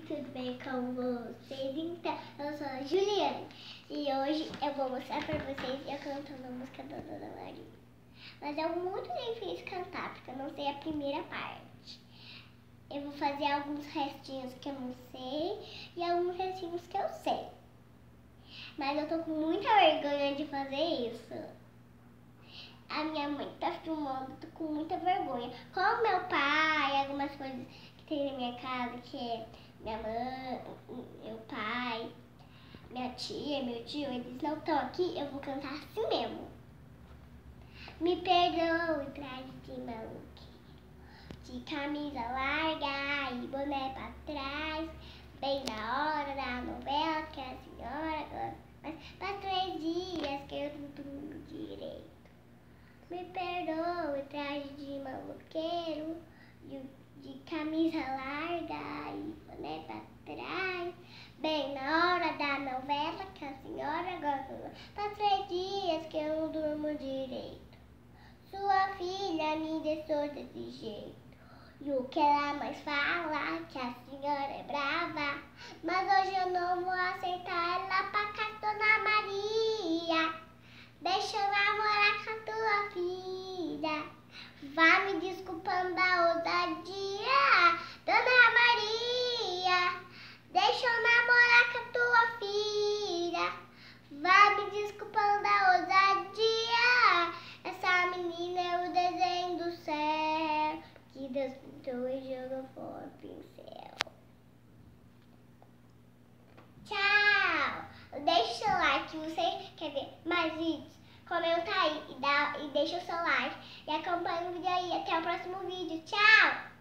tudo bem com vocês? Então, eu sou a Juliane e hoje eu vou mostrar pra vocês eu cantando a música da Dona Maria. Mas é muito difícil cantar, porque eu não sei a primeira parte. Eu vou fazer alguns restinhos que eu não sei e alguns restinhos que eu sei. Mas eu tô com muita vergonha de fazer isso. A minha mãe tá filmando, tô com muita vergonha. Com meu pai, algumas coisas que tem na minha casa, que é minha mãe, meu pai, minha tia, meu tio, eles não estão aqui, eu vou cantar assim mesmo. Me perdoe, traje de maluqueiro, de camisa larga e boné pra trás, bem na hora da novela que a senhora gosta, mas faz 3 dias que eu não durmo direito. Me perdoe, traje de maloqueiro, de camisa larga e boné pra trás, bem na hora da novela que a senhora gosta. Faz 3 dias que eu não durmo direito. Sua filha me deixou desse jeito. E o que ela mais fala, que a senhora é brava. Mas hoje eu não vou aceitar ela pra casa, Dona Maria. Deixa eu namorar com a tua filha. Vá me desculpando da ousadia, Dona Maria. Deixa eu namorar com a tua filha. Vá me desculpando da ousadia. Essa menina é o desenho do céu que Deus pintou e jogou fora o pincel. Tchau! Deixa o seu like se você quer ver mais vídeos. Comenta aí e deixa o seu like. E acompanha o vídeo aí. Até o próximo vídeo. Tchau!